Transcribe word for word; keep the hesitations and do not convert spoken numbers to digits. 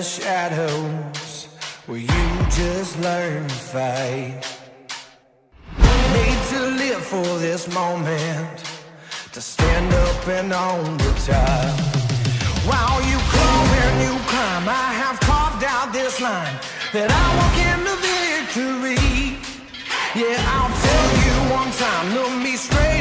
shadows where you just learn to fight. Made to live for this moment, to stand up and on the top. While you crawl and you climb, I have carved out this line that I walk into victory. Yeah, I'll tell you one time, look me straight